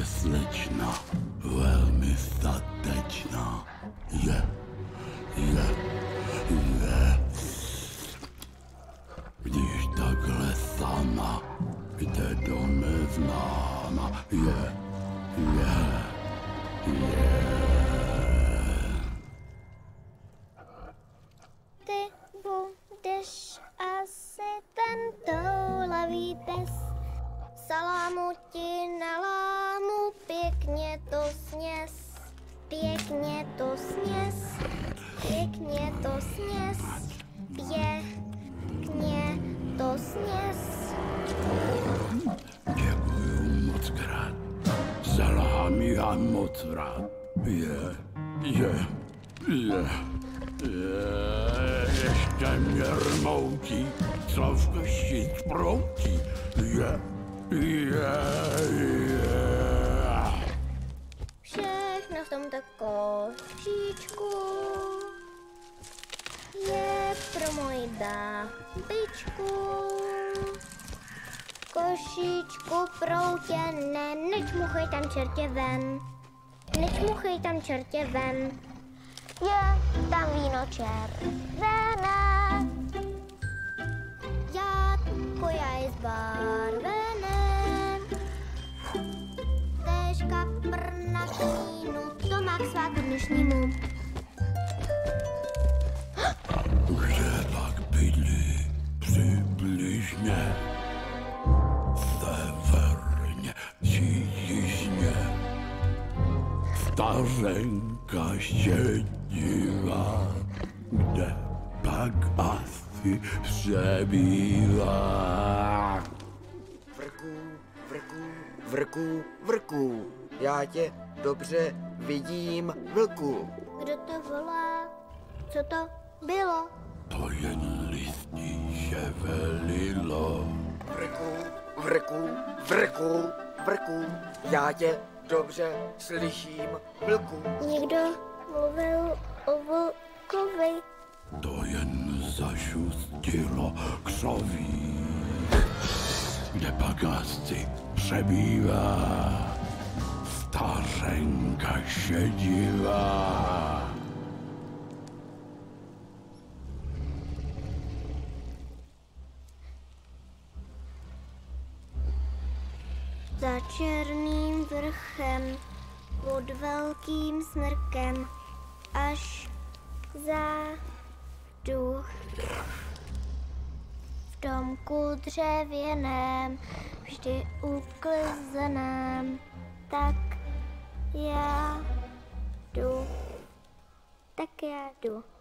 slečna, velmi statečná. Je. Když takhle sama jde do neznáma. Je. Ty budeš asi ten toulavý pes. Salámu ti nalámu, pěkně to sněz. Pěkně to sněz. Pěkně to sněz. Pěkně to sněz. Děkuju moc krát. Salámy já moc rád. Ještě mě rmoutí, co v koši proutí. Všechno v tomto košíčku je pro moji babičku. Košíčku proutěné, nečmuchej tam čertě ven. Nečmuchej tam čertě ven. Je tam víno červené. Játko je zbarvené. Též kapr na vínu, to má k svátku dnešnímu. Kde pak bydlí přibližně? Severně či jižně? Stařenka šedivá, kde pak asi přebývá? Vrku, já tě dobře vidím, vlku. Kdo to volá? Co to bylo? To jen listí ševelilo. Vrku, já tě dobře slyším, vlku. Někdo mluvil o vlkovi. To jen zašustilo křoví, kde pak asi přebývá stařenka šedivá. Za černým vrchem, pod velkým smrkem, až zádu. V domku dřevěném, vždy uklizeném, tak já jdu.